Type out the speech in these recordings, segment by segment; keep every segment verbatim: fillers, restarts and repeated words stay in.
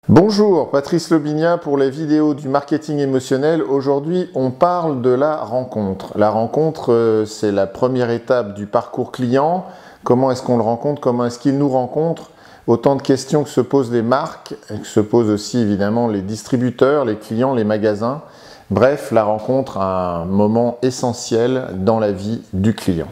Bonjour, Patrice Lobinia pour les vidéos du marketing émotionnel. Aujourd'hui, on parle de la rencontre. La rencontre, c'est la première étape du parcours client. Comment est-ce qu'on le rencontre? Comment est-ce qu'il nous rencontre? Autant de questions que se posent les marques, et que se posent aussi évidemment les distributeurs, les clients, les magasins. Bref, la rencontre a un moment essentiel dans la vie du client.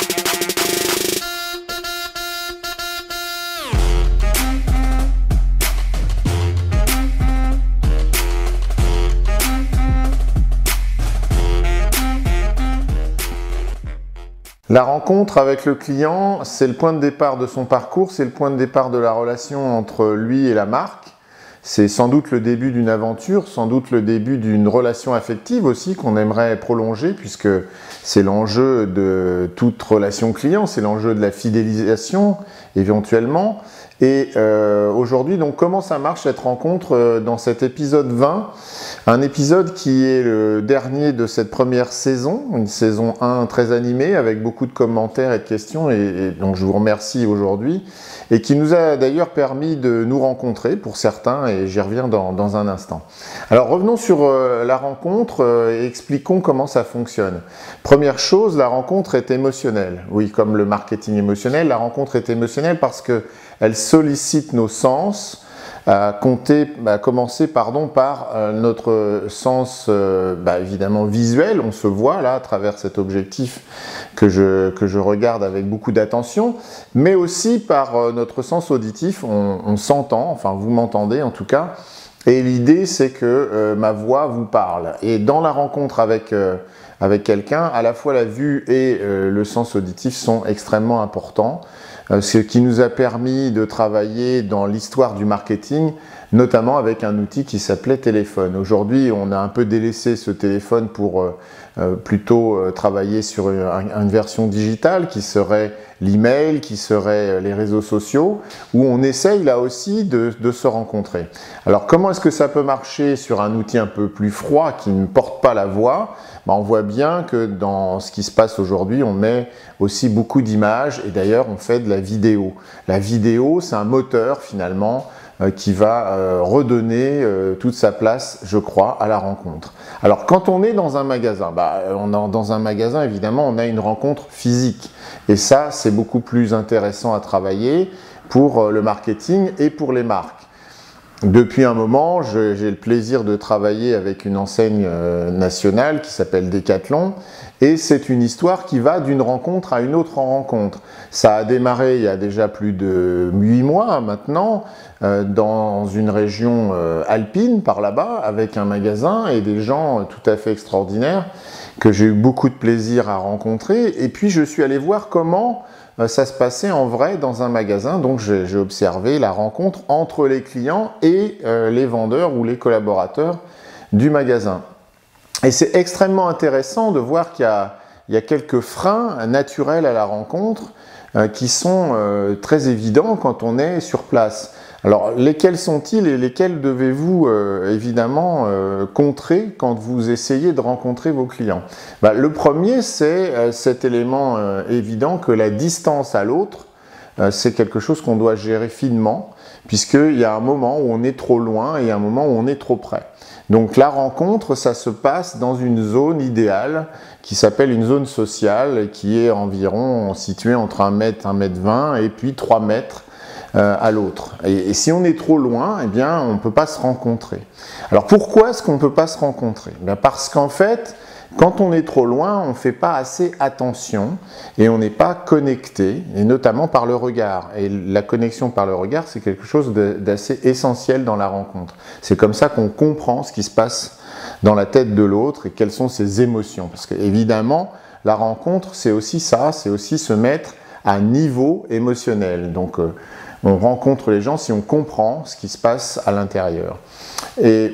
La rencontre avec le client, c'est le point de départ de son parcours, c'est le point de départ de la relation entre lui et la marque. C'est sans doute le début d'une aventure, sans doute le début d'une relation affective aussi qu'on aimerait prolonger, puisque c'est l'enjeu de toute relation client, c'est l'enjeu de la fidélisation éventuellement. Et euh, aujourd'hui, donc, comment ça marche cette rencontre euh, dans cet épisode vingt? Un épisode qui est le dernier de cette première saison, une saison un très animée avec beaucoup de commentaires et de questions, et, et donc je vous remercie aujourd'hui, et qui nous a d'ailleurs permis de nous rencontrer pour certains, et j'y reviens dans, dans un instant. Alors revenons sur euh, la rencontre euh, et expliquons comment ça fonctionne. Première chose, la rencontre est émotionnelle. Oui, comme le marketing émotionnel, la rencontre est émotionnelle parce que elle sollicite nos sens, à, compter, à commencer pardon, par euh, notre sens euh, bah, évidemment visuel. On se voit là à travers cet objectif que je, que je regarde avec beaucoup d'attention, mais aussi par euh, notre sens auditif. On, on s'entend, enfin vous m'entendez en tout cas, et l'idée c'est que euh, ma voix vous parle. Et dans la rencontre avec, euh, avec quelqu'un, à la fois la vue et euh, le sens auditif sont extrêmement importants. Ce qui nous a permis de travailler dans l'histoire du marketing, notamment avec un outil qui s'appelait téléphone. Aujourd'hui, on a un peu délaissé ce téléphone pour euh, plutôt euh, travailler sur une, une version digitale qui serait l'email, qui serait les réseaux sociaux, où on essaye là aussi de, de se rencontrer. Alors comment est-ce que ça peut marcher sur un outil un peu plus froid qui ne porte pas la voix? Ben, on voit bien que dans ce qui se passe aujourd'hui, on met aussi beaucoup d'images et d'ailleurs on fait de la vidéo. La vidéo, c'est un moteur finalement euh, qui va euh, redonner euh, toute sa place, je crois, à la rencontre. Alors quand on est dans un magasin, bah, on est dans un magasin évidemment on a une rencontre physique et ça c'est beaucoup plus intéressant à travailler pour euh, le marketing et pour les marques. Depuis un moment, j'ai le plaisir de travailler avec une enseigne euh, nationale qui s'appelle Decathlon et c'est une histoire qui va d'une rencontre à une autre rencontre. Ça a démarré il y a déjà plus de huit mois maintenant euh, dans une région euh, alpine par là-bas avec un magasin et des gens euh, tout à fait extraordinaires que j'ai eu beaucoup de plaisir à rencontrer et puis je suis allé voir comment ça se passait en vrai dans un magasin, donc j'ai observé la rencontre entre les clients et euh, les vendeurs ou les collaborateurs du magasin. Et c'est extrêmement intéressant de voir qu'il y, y a quelques freins naturels à la rencontre euh, qui sont euh, très évidents quand on est sur place. Alors, lesquels sont-ils et lesquels devez-vous euh, évidemment euh, contrer quand vous essayez de rencontrer vos clients? Bah, le premier, c'est euh, cet élément euh, évident que la distance à l'autre, euh, c'est quelque chose qu'on doit gérer finement, puisqu'il y a un moment où on est trop loin et un moment où on est trop près. Donc la rencontre, ça se passe dans une zone idéale qui s'appelle une zone sociale, qui est environ située entre un mètre, un mètre vingt et puis trois mètres à l'autre. Et, et si on est trop loin, eh bien, on ne peut pas se rencontrer. Alors pourquoi est-ce qu'on ne peut pas se rencontrer? Bien parce qu'en fait, quand on est trop loin, on ne fait pas assez attention et on n'est pas connecté, et notamment par le regard. Et la connexion par le regard, c'est quelque chose d'assez essentiel dans la rencontre. C'est comme ça qu'on comprend ce qui se passe dans la tête de l'autre et quelles sont ses émotions. Parce qu'évidemment, la rencontre, c'est aussi ça, c'est aussi se mettre à niveau émotionnel. Donc, euh, on rencontre les gens si on comprend ce qui se passe à l'intérieur. Et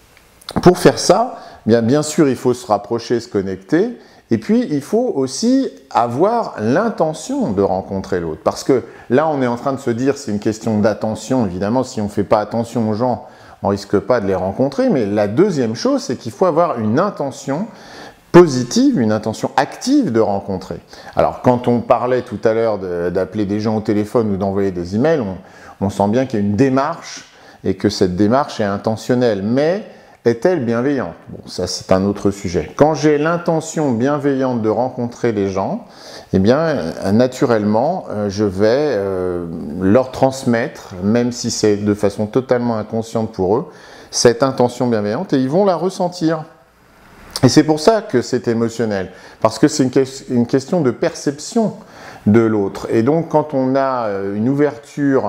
pour faire ça, bien, bien sûr, il faut se rapprocher, se connecter, et puis il faut aussi avoir l'intention de rencontrer l'autre. Parce que là, on est en train de se dire, c'est une question d'attention, évidemment, si on ne fait pas attention aux gens, on ne risque pas de les rencontrer, mais la deuxième chose, c'est qu'il faut avoir une intention positive, une intention active de rencontrer. Alors quand on parlait tout à l'heure d'appeler des gens au téléphone ou d'envoyer des emails, on, on sent bien qu'il y a une démarche et que cette démarche est intentionnelle. Mais est-elle bienveillante? Bon, ça c'est un autre sujet. Quand j'ai l'intention bienveillante de rencontrer les gens, eh bien, naturellement, je vais euh, leur transmettre, même si c'est de façon totalement inconsciente pour eux, cette intention bienveillante et ils vont la ressentir. Et c'est pour ça que c'est émotionnel, parce que c'est une, que une question de perception de l'autre. Et donc, quand on a une ouverture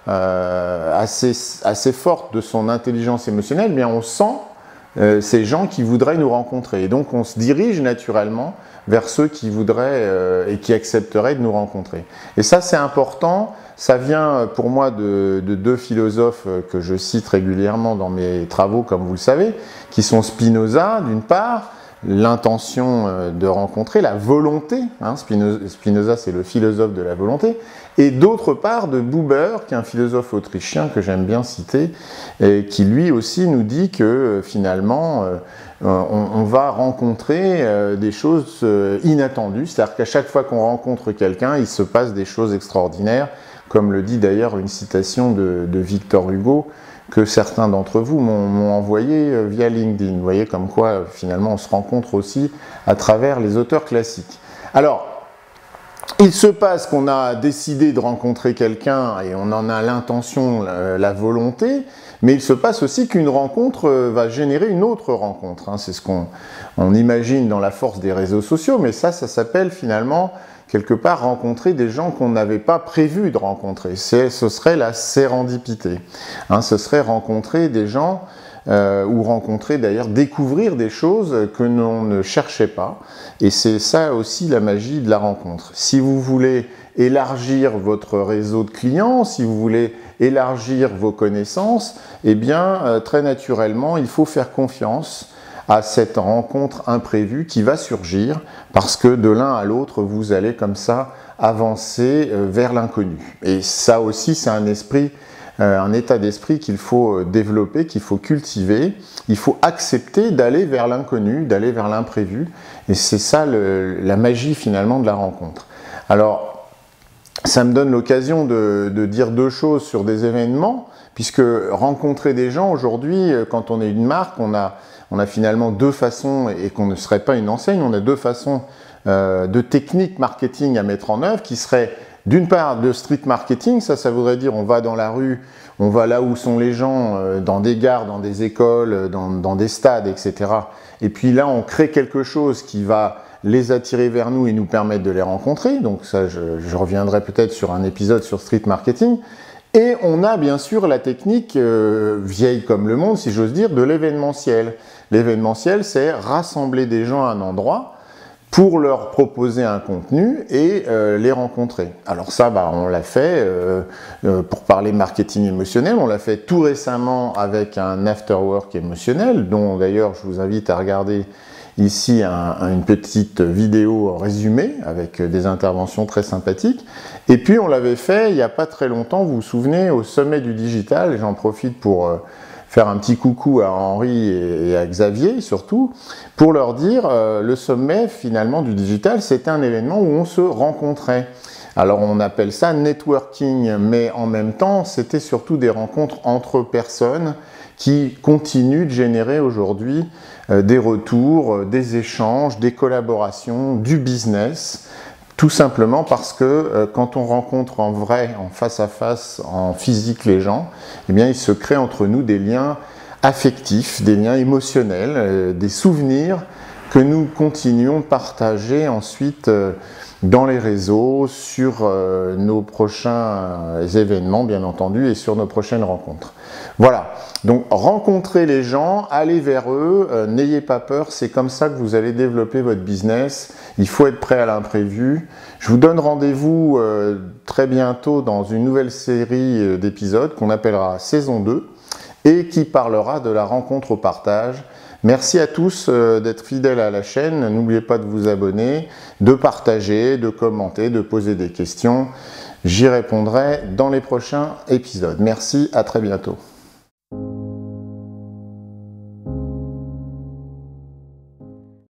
euh, assez, assez forte de son intelligence émotionnelle, eh bien, on sent euh, ces gens qui voudraient nous rencontrer. Et donc, on se dirige naturellement vers ceux qui voudraient euh, et qui accepteraient de nous rencontrer. Et ça, c'est important. Ça vient pour moi de, de deux philosophes que je cite régulièrement dans mes travaux, comme vous le savez, qui sont Spinoza, d'une part, l'intention de rencontrer, la volonté, hein, Spinoza, Spinoza c'est le philosophe de la volonté, et d'autre part de Buber, qui est un philosophe autrichien que j'aime bien citer, et qui lui aussi nous dit que finalement on, on va rencontrer des choses inattendues, c'est-à-dire qu'à chaque fois qu'on rencontre quelqu'un, il se passe des choses extraordinaires, comme le dit d'ailleurs une citation de, de Victor Hugo, que certains d'entre vous m'ont envoyé via LinkedIn. Vous voyez comme quoi, finalement, on se rencontre aussi à travers les auteurs classiques. Alors, il se passe qu'on a décidé de rencontrer quelqu'un et on en a l'intention, la, la volonté, mais il se passe aussi qu'une rencontre va générer une autre rencontre. Hein. C'est ce qu'on on imagine dans la force des réseaux sociaux, mais ça, ça s'appelle finalement quelque part rencontrer des gens qu'on n'avait pas prévu de rencontrer. Ce serait la sérendipité. Hein, ce serait rencontrer des gens, euh, ou rencontrer d'ailleurs, découvrir des choses que l'on ne cherchait pas. Et c'est ça aussi la magie de la rencontre. Si vous voulez élargir votre réseau de clients, si vous voulez élargir vos connaissances, eh bien, euh, très naturellement, il faut faire confiance à cette rencontre imprévue qui va surgir parce que de l'un à l'autre, vous allez comme ça avancer vers l'inconnu. Et ça aussi, c'est un esprit, euh, un état d'esprit qu'il faut développer, qu'il faut cultiver. Il faut accepter d'aller vers l'inconnu, d'aller vers l'imprévu. Et c'est ça le, la magie finalement de la rencontre. Alors, ça me donne l'occasion de, de dire deux choses sur des événements, puisque rencontrer des gens aujourd'hui, quand on est une marque, on a On a finalement deux façons, et qu'on ne serait pas une enseigne, on a deux façons euh, de techniques marketing à mettre en œuvre qui seraient d'une part de street marketing, ça, ça voudrait dire on va dans la rue, on va là où sont les gens, euh, dans des gares, dans des écoles, dans, dans des stades, et cetera. Et puis là, on crée quelque chose qui va les attirer vers nous et nous permettre de les rencontrer. Donc ça, je, je reviendrai peut-être sur un épisode sur street marketing. Et on a bien sûr la technique euh, vieille comme le monde, si j'ose dire, de l'événementiel. L'événementiel, c'est rassembler des gens à un endroit pour leur proposer un contenu et euh, les rencontrer. Alors ça, bah, on l'a fait, euh, euh, pour parler marketing émotionnel, on l'a fait tout récemment avec un afterwork émotionnel, dont d'ailleurs je vous invite à regarder ici un, une petite vidéo résumée avec des interventions très sympathiques. Et puis on l'avait fait il n'y a pas très longtemps, vous vous souvenez, au sommet du digital, et j'en profite pour euh, faire un petit coucou à Henri et, et à Xavier surtout, pour leur dire euh, le sommet finalement du digital, c'était un événement où on se rencontrait. Alors on appelle ça networking, mais en même temps c'était surtout des rencontres entre personnes qui continuent de générer aujourd'hui euh, des retours, euh, des échanges, des collaborations, du business, tout simplement parce que euh, quand on rencontre en vrai, en face à face, en physique les gens, eh bien il se crée entre nous des liens affectifs, des liens émotionnels, euh, des souvenirs que nous continuons de partager ensuite euh, dans les réseaux, sur euh, nos prochains euh, événements bien entendu et sur nos prochaines rencontres. Voilà, donc rencontrez les gens, allez vers eux, euh, n'ayez pas peur, c'est comme ça que vous allez développer votre business, il faut être prêt à l'imprévu. Je vous donne rendez-vous euh, très bientôt dans une nouvelle série euh, d'épisodes qu'on appellera saison deux et qui parlera de la rencontre au partage. Merci à tous euh, d'être fidèles à la chaîne, n'oubliez pas de vous abonner, de partager, de commenter, de poser des questions. J'y répondrai dans les prochains épisodes. Merci, à très bientôt.